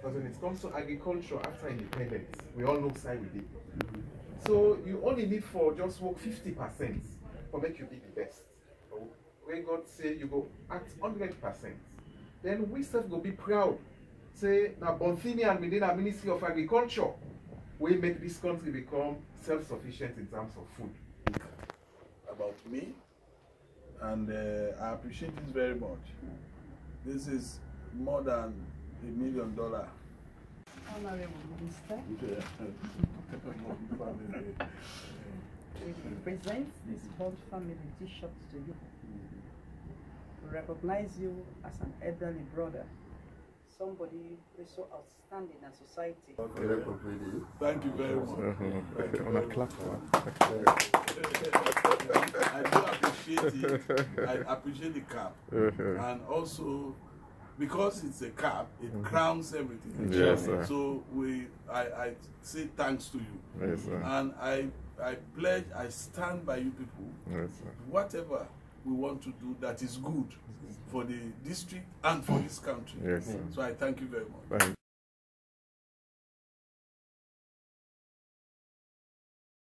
Because when it comes to agriculture after independence, we all know side with it. So you only need for just work 50% for make you be the best. When God say you go at 100%, then we self go be proud. Say now Bonthe and within our Ministry of Agriculture, we make this country become self-sufficient in terms of food. About me, and I appreciate this very much. This is more than $1 million. Honorable Minister, we present this Bonthe family T-shirt to you. We recognize you as an elderly brother, somebody who is so outstanding in society. Thank you very much. On a clap. I do appreciate it. I appreciate the cap. And also, because it's a cap, it crowns everything. Yes, sir. So I say thanks to you. Yes, sir. And I pledge, I stand by you people. Yes, sir. Whatever we want to do that is good for the district and for this country. Yes, sir. So I thank you very much. Thank you.